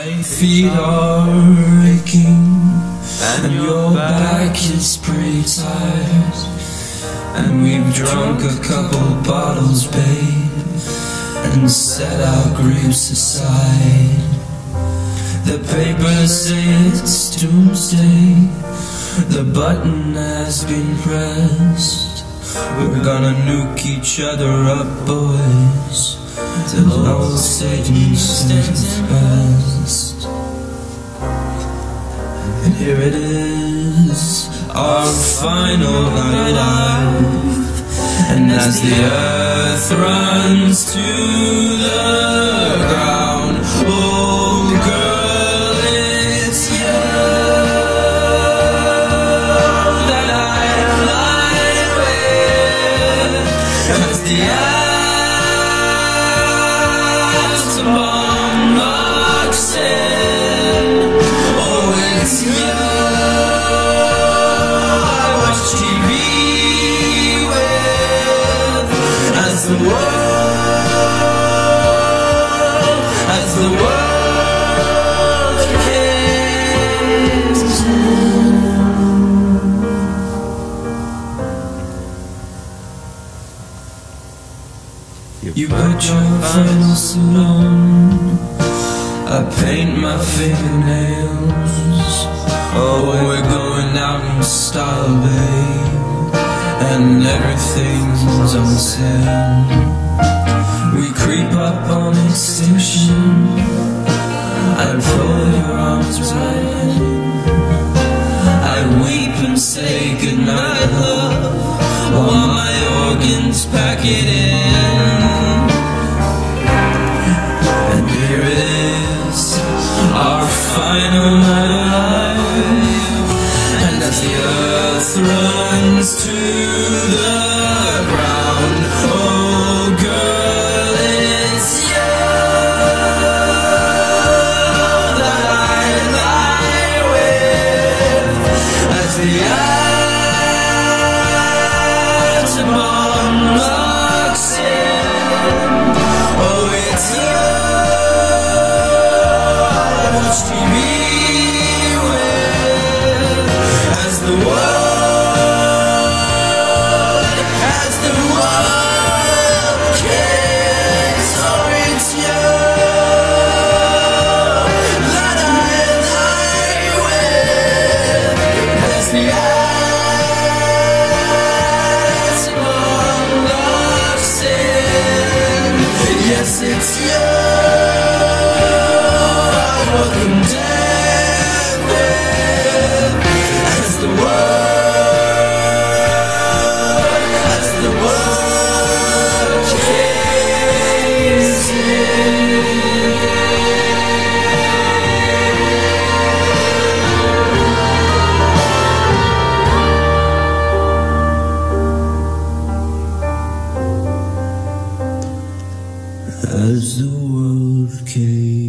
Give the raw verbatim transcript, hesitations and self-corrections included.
My feet are aching, and your back is pretty tired, and we've drunk a couple bottles, babe, and set our griefs aside. The papers say it's doomsday, the button has been pressed. We're gonna nuke each other up, boys, till old Satan stands best. And here it is, our final night out, and as the earth runs to the ground, oh girl, it's you that I lie with. As the atom locks in, oh it's you I watch T V with. As the world, as the world kings in. You put your final suit on, I paint my fingernails. Oh, we're going out in style, babe, and everything's on sale. We creep up on extinction, I pull your arms right in, I weep and say goodnight, love, while my organs pack it in. And here it is, our final night alive, and as the earth runs to the ground, oh girl, it's you that I lie with. As the atom locks in, oh it's you I watch T V with. As the world, as the world kicks, oh it's you that I lie with. As the atom locks in, yes it's you I walk them dead with. As the world, as the world caves in. As the world caves